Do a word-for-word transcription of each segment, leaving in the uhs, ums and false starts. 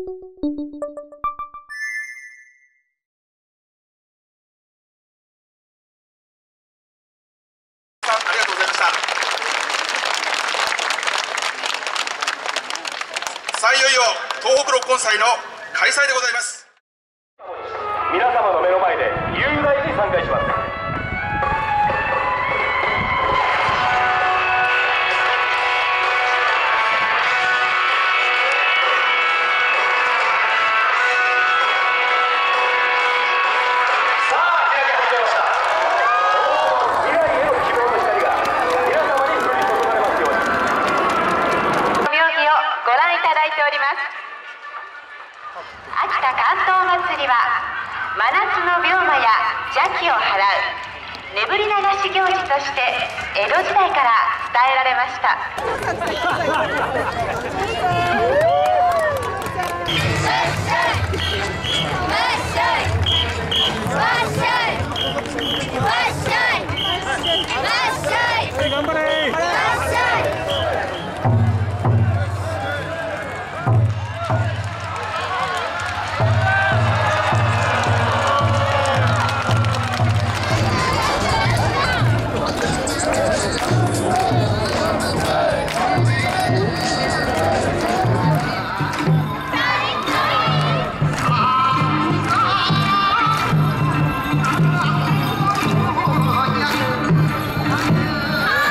りがとうございました。さあ、いよいよ東北六根祭の開催でございます。 皆様の目の前で雄大に参加します。 秋田竿燈まつりは真夏の病魔や邪気を払う眠り流し行事として江戸時代から伝えられました。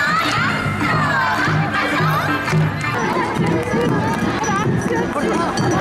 これ